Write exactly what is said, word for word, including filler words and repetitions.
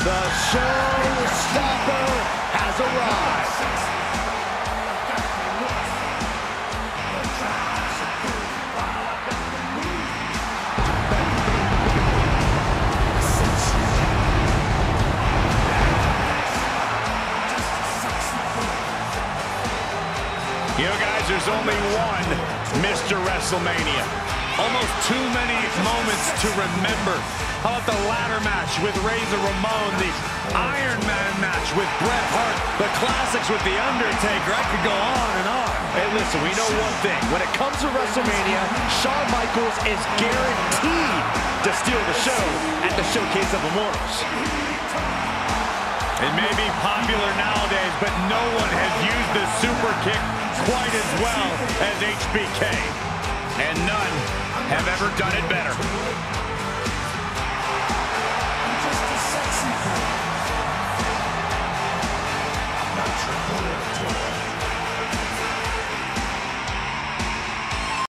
The showstopper has arrived. You know, guys, there's only one Mister WrestleMania. Almost too many moments to remember. How about the ladder match with Razor Ramon, the Iron Man match with Bret Hart, the classics with The Undertaker. I could go on and on. Hey, listen, we know one thing. When it comes to WrestleMania, Shawn Michaels is guaranteed to steal the show at the Showcase of Immortals. It may be popular nowadays, but no one has used the super kick quite as well as H B K. And none have ever done it better.